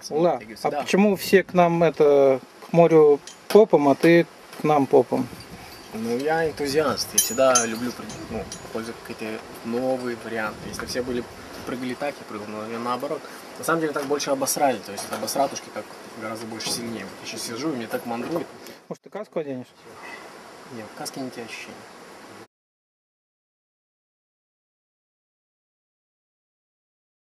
максимум Ла, оттягивается. а Да. почему все к нам к морю попом, а ты к нам попом? Ну, я энтузиаст, я всегда люблю пользовать какие-то новые варианты. Если все прыгали так, я прыгал, но я наоборот. На самом деле так больше обосрали, то есть обосратушки как гораздо больше сильнее. Вот я сейчас сижу, и мне так мандрует. Может, ты каску оденешь? Нет, в каске не те ощущения.